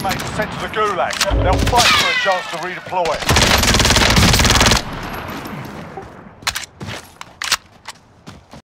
teammates are sent to the gulag. They'll fight for a chance to redeploy.